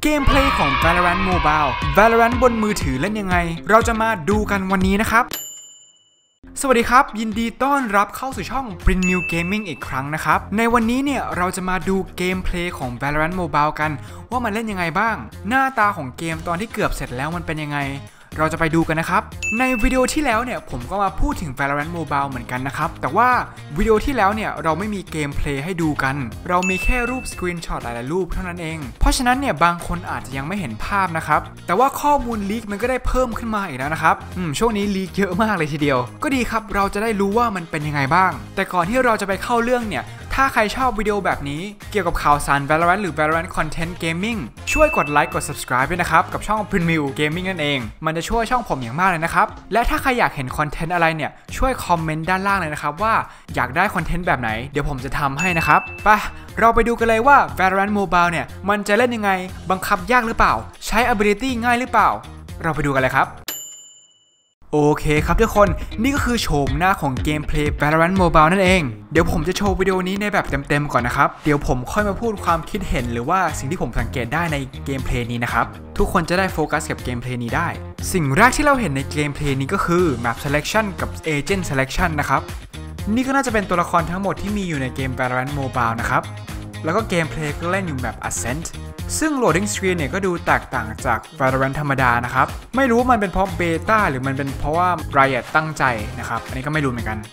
เกมเพลย์ของ Valorant Mobile Valorant บนมือถือเล่นยังไงเราจะมาดูกันวันนี้นะครับสวัสดีครับยินดีต้อนรับเข้าสู่ช่อง Prinmew Gaming อีกครั้งนะครับในวันนี้เนี่ยเราจะมาดูเกมเพลย์ของ Valorant Mobile กันว่ามันเล่นยังไงบ้างหน้าตาของเกมตอนที่เกือบเสร็จแล้วมันเป็นยังไงเราจะไปดูกันนะครับในวิดีโอที่แล้วเนี่ยผมก็มาพูดถึง Valorant Mobile เหมือนกันนะครับแต่ว่าวิดีโอที่แล้วเนี่ยเราไม่มีเกมเพลย์ให้ดูกันเรามีแค่รูปสกรีนช็อตหลายๆรูปเท่านั้นเองเพราะฉะนั้นเนี่ยบางคนอาจจะยังไม่เห็นภาพนะครับแต่ว่าข้อมูลลีกมันก็ได้เพิ่มขึ้นมาอีกแล้วนะครับช่วงนี้ลีกเยอะมากเลยทีเดียวก็ดีครับเราจะได้รู้ว่ามันเป็นยังไงบ้างแต่ก่อนที่เราจะไปเข้าเรื่องเนี่ยถ้าใครชอบวิดีโอแบบนี้เกี่ยวกับข่าวสาร Valorant หรือ Valorant Content Gaming ช่วยกดไลค์กด subscribe ด้วยนะครับกับช่อง Prinmew Gaming นั่นเองมันจะช่วยช่องผมอย่างมากเลยนะครับและถ้าใครอยากเห็นคอนเทนต์อะไรเนี่ยช่วยคอมเมนต์ด้านล่างเลยนะครับว่าอยากได้คอนเทนต์แบบไหนเดี๋ยวผมจะทำให้นะครับไปเราไปดูกันเลยว่า Valorant Mobile เนี่ยมันจะเล่นยังไงบังคับยากหรือเปล่าใช้ ability ง่ายหรือเปล่าเราไปดูกันเลยครับโอเคครับทุกคนนี่ก็คือโฉมหน้าของเกมเพลย์ Valorant Mobile นั่นเองเดี๋ยวผมจะโชว์วิดีโอนี้ในแบบเต็มๆก่อนนะครับเดี๋ยวผมค่อยมาพูดความคิดเห็นหรือว่าสิ่งที่ผมสังเกตได้ในเกมเพลย์นี้นะครับทุกคนจะได้โฟกัสกับเกมเพลย์นี้ได้สิ่งแรกที่เราเห็นในเกมเพลย์นี้ก็คือ Map Selection กับ Agent Selection นะครับนี่ก็น่าจะเป็นตัวละครทั้งหมดที่มีอยู่ในเกม Valorant Mobile นะครับแล้วก็เกมเพลย์ก็เล่นอยู่แบบ Ascentซึ่ง loading screen เนี่ยก็ดูแตกต่างจาก Valorant ธรรมดานะครับไม่รู้ว่ามันเป็นเพราะเบต้าหรือมันเป็นเพราะว่า Riot ตั้งใจนะครับอันนี้ก็ไม่รู้เหมือนกัน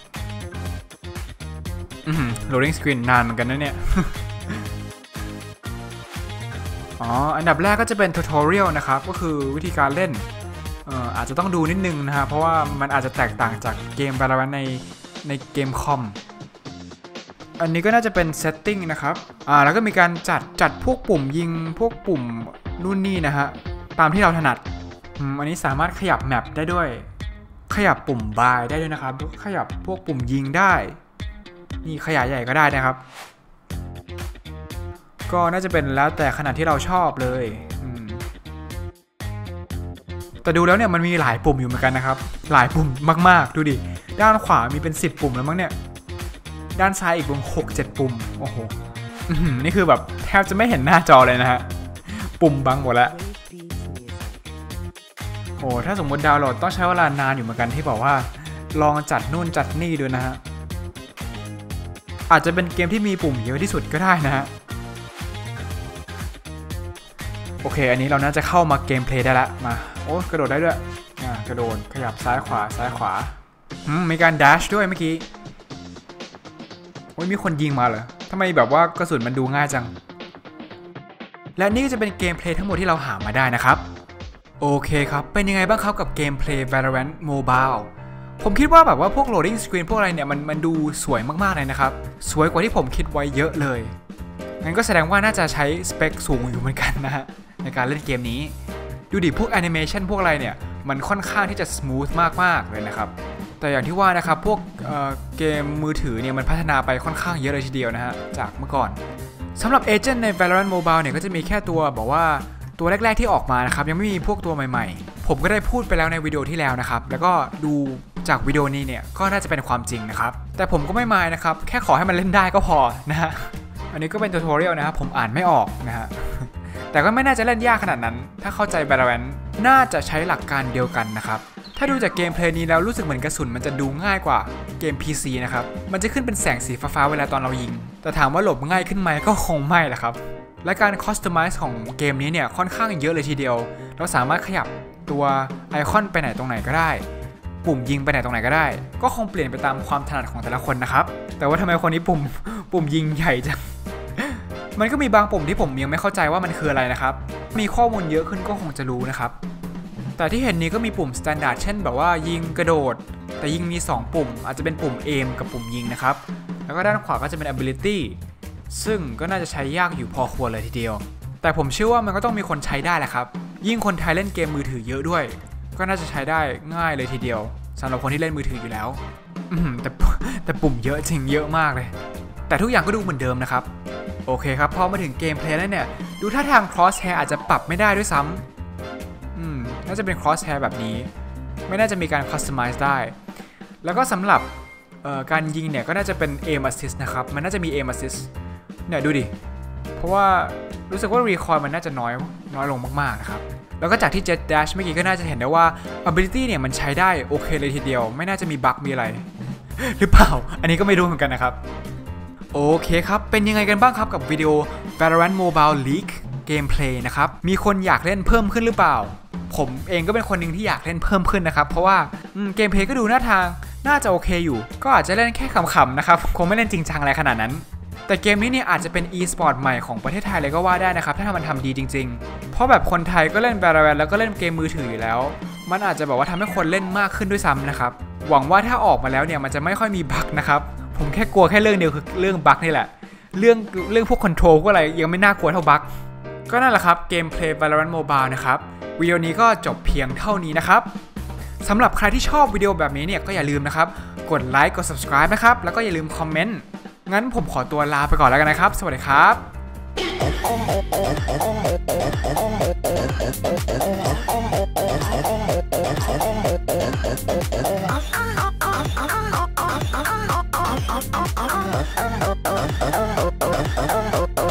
loading screen นานเหมือนกันนะเนี่ย อันดับแรกก็จะเป็น tutorial นะครับก็คือวิธีการเล่นอาจจะต้องดูนิดนึงนะฮะเพราะว่ามันอาจจะแตกต่างจากเกม Valorant ในเกมคอมอันนี้ก็น่าจะเป็น setting นะครับแล้วก็มีการจัดพวกปุ่มยิงพวกปุ่มนู่นนี่นะฮะตามที่เราถนัดอันนี้สามารถขยับแมปได้ด้วยขยับปุ่มบายได้ด้วยนะครับขยับพวกปุ่มยิงได้นี่ขยายใหญ่ก็ได้นะครับก็น่าจะเป็นแล้วแต่ขนาดที่เราชอบเลยแต่ดูแล้วเนี่ยมันมีหลายปุ่มอยู่เหมือนกันนะครับหลายปุ่มมากๆดูดิด้านขวามีเป็น10ปุ่มแล้วมั้งเนี่ยด้านซ้ายอีกรวม 6-7 ปุ่มโอ้โหนี่คือแบบแทบจะไม่เห็นหน้าจอเลยนะฮะปุ่มบังหมดแล้วโอ้ถ้าสมมติดาวน์โหลดต้องใช้เวลานานอยู่เหมือนกันที่บอกว่าลองจัดนู่นจัดนี่ดูนะฮะอาจจะเป็นเกมที่มีปุ่มเยอะที่สุดก็ได้นะฮะโอเคอันนี้เราน่าจะเข้ามาเกมเพลย์ได้แล้วมาโอ้กระโดดได้ด้วยกระโดดขยับซ้ายขวาซ้ายขวามีการดัชด้วยเมื่อกี้มีคนยิงมาเหรอทำไมแบบว่ากระสุนมันดูง่ายจังและนี่ก็จะเป็นเกมเพลย์ทั้งหมดที่เราหามาได้นะครับโอเคครับเป็นยังไงบ้างครับกับเกมเพลย์ Valorant Mobile ผมคิดว่าแบบว่าพวก loading screen พวกอะไรเนี่ยมันดูสวยมากๆเลยนะครับสวยกว่าที่ผมคิดไว้เยอะเลยงั้นก็แสดงว่าน่าจะใช้สเปคสูงอยู่เหมือนกันนะฮะในการเล่นเกมนี้ดูดิพวกแอนิเมชันพวกอะไรเนี่ยมันค่อนข้างที่จะสมูทมากๆเลยนะครับแต่อย่างที่ว่านะครับพวกเกมมือถือเนี่ยมันพัฒนาไปค่อนข้างเยอะเลยทีเดียวนะฮะจากเมื่อก่อนสำหรับเอเจนต์ใน Valorant Mobile เนี่ยก็จะมีแค่ตัวบอกว่าตัวแรกๆที่ออกมานะครับยังไม่มีพวกตัวใหม่ๆผมก็ได้พูดไปแล้วในวิดีโอที่แล้วนะครับแล้วก็ดูจากวิดีโอนี้เนี่ยก็น่าจะเป็นความจริงนะครับแต่ผมก็ไม่มายนะครับแค่ขอให้มันเล่นได้ก็พอนะฮะอันนี้ก็เป็นทูทอเรียลนะครับผมอ่านไม่ออกนะฮะแต่ก็ไม่น่าจะเล่นยากขนาดนั้นถ้าเข้าใจ Valorant น่าจะใช้หลักการเดียวกันนะครับถ้าดูจากเกมเพลย์นี้แล้วรู้สึกเหมือนกระสุนมันจะดูง่ายกว่าเกม PC นะครับมันจะขึ้นเป็นแสงสีฟ้าๆเวลาตอนเรายิงแต่ถามว่าหลบง่ายขึ้นไหมก็คงไม่แหละครับและการคัสตอมไมซ์ของเกมนี้เนี่ยค่อนข้างเยอะเลยทีเดียวเราสามารถขยับตัวไอคอนไปไหนตรงไหนก็ได้ปุ่มยิงไปไหนตรงไหนก็ได้ก็คงเปลี่ยนไปตามความถนัดของแต่ละคนนะครับแต่ว่าทำไมคนนี้ปุ่มยิงใหญ่จัง มันก็มีบางปุ่มที่ผมยังไม่เข้าใจว่ามันคืออะไรนะครับมีข้อมูลเยอะขึ้นก็คงจะรู้นะครับแต่ที่เห็นนี้ก็มีปุ่ม standard เช่นแบบว่ายิงกระโดดแต่ยิงมี2ปุ่มอาจจะเป็นปุ่ม aim กับปุ่มยิงนะครับแล้วก็ด้านขวาก็จะเป็น ability ซึ่งก็น่าจะใช้ยากอยู่พอควรเลยทีเดียวแต่ผมเชื่อว่ามันก็ต้องมีคนใช้ได้แหละครับยิ่งคนไทยเล่นเกมมือถือเยอะด้วยก็น่าจะใช้ได้ง่ายเลยทีเดียวสำหรับคนที่เล่นมือถืออยู่แล้วแต่ปุ่มเยอะจริงเยอะมากเลยแต่ทุกอย่างก็ดูเหมือนเดิมนะครับโอเคครับพอมาถึงเกมเพลย์แล้วเนี่ยดูท่าทาง crosshair อาจจะปรับไม่ได้ด้วยซ้ำน่าจะเป็น crosshair แบบนี้ไม่น่าจะมีการ customize ได้แล้วก็สำหรับการยิงเนี่ยก็น่าจะเป็น aim assist นะครับมันน่าจะมี aim assist เนี่ยดูดิเพราะว่ารู้สึกว่ารีคอยล์มันน่าจะน้อยลงมากๆนะครับแล้วก็จากที่ Jet Dash เมื่อกี้ก็น่าจะเห็นได้ว่า ability เนี่ยมันใช้ได้โอเคเลยทีเดียวไม่น่าจะมีบั๊กมีอะไร หรือเปล่าอันนี้ก็ไม่รู้เหมือนกันนะครับโอเคครับเป็นยังไงกันบ้างครับกับวิดีโอ Valorant Mobile League Gameplay นะครับมีคนอยากเล่นเพิ่มขึ้นหรือเปล่าผมเองก็เป็นคนหนึ่งที่อยากเล่นเพิ่มขึ้นนะครับเพราะว่าเกมเพลย์ก็ดูน่าจะโอเคอยู่ก็อาจจะเล่นแค่ขำๆนะครับคงไม่เล่นจริงจังอะไรขนาดนั้นแต่เกมนี้เนี่ยอาจจะเป็น e-sport ใหม่ของประเทศไทยเลยก็ว่าได้นะครับถ้ามันทำดีจริงๆเพราะแบบคนไทยก็เล่น Valorant แล้วก็เล่นเกมมือถืออยู่แล้วมันอาจจะแบบว่าทำให้คนเล่นมากขึ้นด้วยซ้ำนะครับหวังว่าถ้าออกมาแล้วเนี่ยมันจะไม่ค่อยมีบั๊กนะครับผมแค่กลัวแค่เรื่องเดียวคือเรื่องบั๊กนี่แหละเรื่องพวกคอนโทรลพวกอะไรยังไม่น่ากลัวเท่าบั๊กก็นั่นแหละครับเกมเพลย์ Valorant Mobile นะครับวิดีโอนี้ก็จบเพียงเท่านี้นะครับสำหรับใครที่ชอบวิดีโอแบบนี้เนี่ยก็อย่าลืมนะครับกดไลค์กด subscribe นะครับแล้วก็อย่าลืมคอมเมนต์งั้นผมขอตัวลาไปก่อนแล้วกันนะครับสวัสดีครับ